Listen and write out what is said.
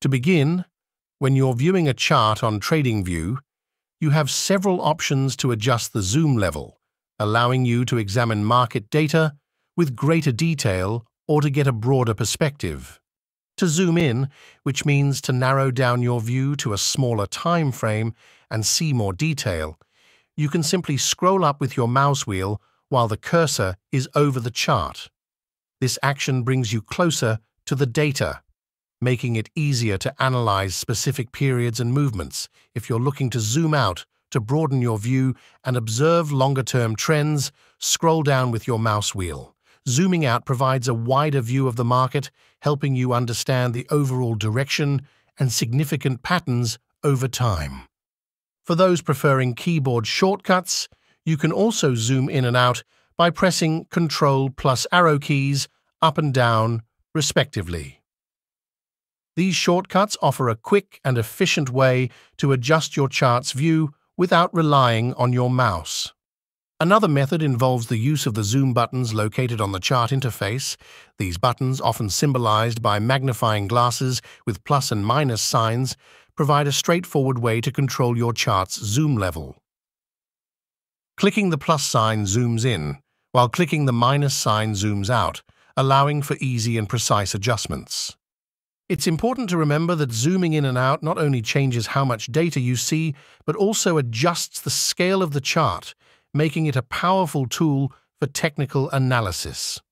To begin, when you're viewing a chart on TradingView, you have several options to adjust the zoom level, allowing you to examine market data with greater detail or to get a broader perspective. To zoom in, which means to narrow down your view to a smaller time frame and see more detail, you can simply scroll up with your mouse wheel while the cursor is over the chart. This action brings you closer to the data, making it easier to analyze specific periods and movements. If you're looking to zoom out to broaden your view and observe longer-term trends, scroll down with your mouse wheel. Zooming out provides a wider view of the market, helping you understand the overall direction and significant patterns over time. For those preferring keyboard shortcuts, you can also zoom in and out by pressing Ctrl plus arrow keys up and down, respectively. These shortcuts offer a quick and efficient way to adjust your chart's view without relying on your mouse. Another method involves the use of the zoom buttons located on the chart interface. These buttons, often symbolized by magnifying glasses with plus and minus signs, provide a straightforward way to control your chart's zoom level. Clicking the plus sign zooms in, while clicking the minus sign zooms out, allowing for easy and precise adjustments. It's important to remember that zooming in and out not only changes how much data you see, but also adjusts the scale of the chart, making it a powerful tool for technical analysis.